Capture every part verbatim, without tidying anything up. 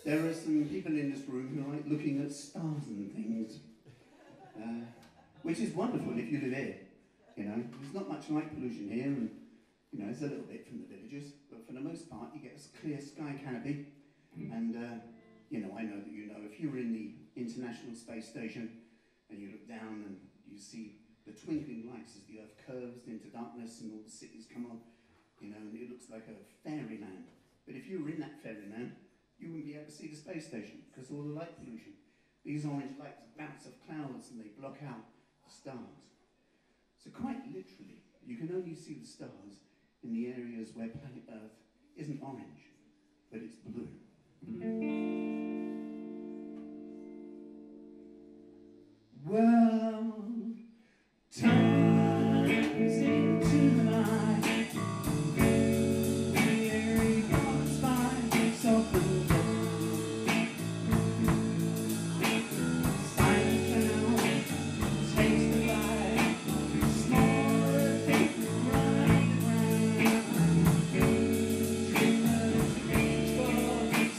There are some people in this room who like looking at stars and things, uh, which is wonderful if you live here. You know, there's not much light pollution here, and you know, it's a little bit from the villages, but for the most part, you get a clear sky canopy. And uh, you know, I know that you know, if you were in the International Space Station and you look down and you see the twinkling lights as the Earth curves into darkness and all the cities come on, you know, and it looks like a fairyland. But if you were in that fairyland, you wouldn't be able to see the space station because of all the light pollution. These orange lights bounce off clouds and they block out the stars. So quite literally, you can only see the stars in the areas where planet Earth isn't orange, but it's blue. Well, time is into the night. The air goes by so quick. Silent sound takes the light. Smaller things run around. Dreamers reach for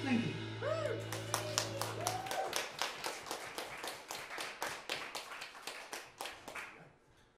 Thank you.